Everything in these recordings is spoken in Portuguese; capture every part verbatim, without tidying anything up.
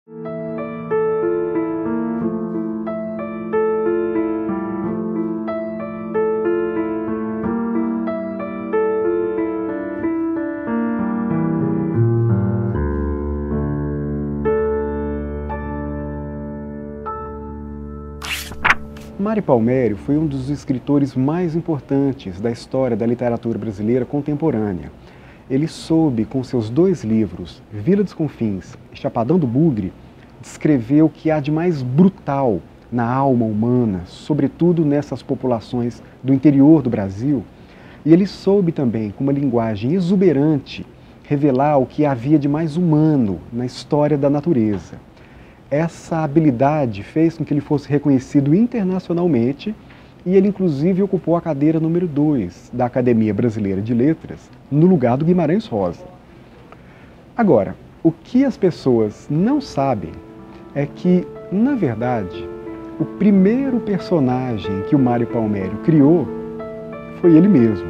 Mário Palmério foi um dos escritores mais importantes da história da literatura brasileira contemporânea. Ele soube, com seus dois livros, Vila dos Confins e Chapadão do Bugre, descrever o que há de mais brutal na alma humana, sobretudo nessas populações do interior do Brasil. E ele soube também, com uma linguagem exuberante, revelar o que havia de mais humano na história da natureza. Essa habilidade fez com que ele fosse reconhecido internacionalmente e ele inclusive ocupou a cadeira número dois da Academia Brasileira de Letras, no lugar do Guimarães Rosa. Agora, o que as pessoas não sabem é que, na verdade, o primeiro personagem que o Mário Palmério criou foi ele mesmo.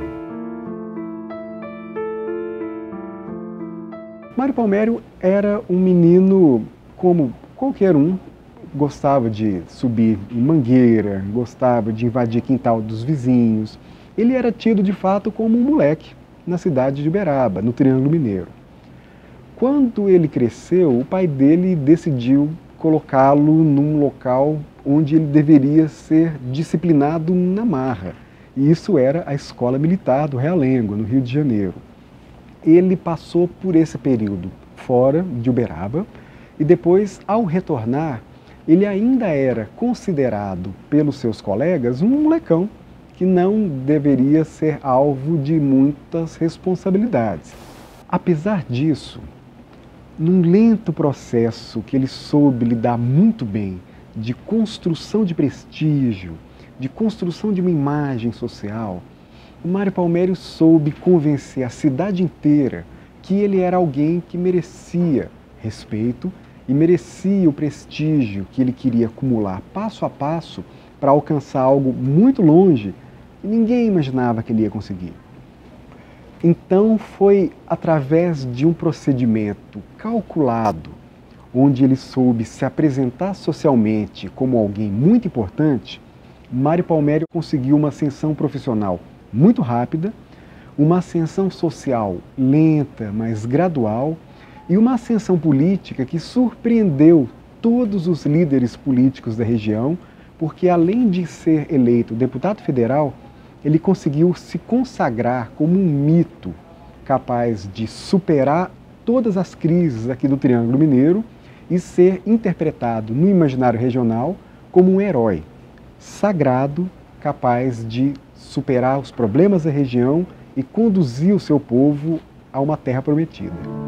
Mário Palmério era um menino como qualquer um, gostava de subir em mangueira, gostava de invadir quintal dos vizinhos. Ele era tido de fato como um moleque na cidade de Uberaba, no Triângulo Mineiro. Quando ele cresceu, o pai dele decidiu colocá-lo num local onde ele deveria ser disciplinado na marra. E isso era a Escola Militar do Realengo, no Rio de Janeiro. Ele passou por esse período fora de Uberaba, e depois, ao retornar, ele ainda era considerado pelos seus colegas um molecão que não deveria ser alvo de muitas responsabilidades. Apesar disso, num lento processo que ele soube lidar muito bem de construção de prestígio, de construção de uma imagem social, o Mário Palmério soube convencer a cidade inteira que ele era alguém que merecia respeito e merecia o prestígio que ele queria acumular passo a passo para alcançar algo muito longe e ninguém imaginava que ele ia conseguir. Então foi através de um procedimento calculado, onde ele soube se apresentar socialmente como alguém muito importante, Mário Palmério conseguiu uma ascensão profissional muito rápida, uma ascensão social lenta, mas gradual, e uma ascensão política que surpreendeu todos os líderes políticos da região, porque além de ser eleito deputado federal, ele conseguiu se consagrar como um mito capaz de superar todas as crises aqui do Triângulo Mineiro e ser interpretado no imaginário regional como um herói sagrado, capaz de superar os problemas da região e conduzir o seu povo a uma terra prometida.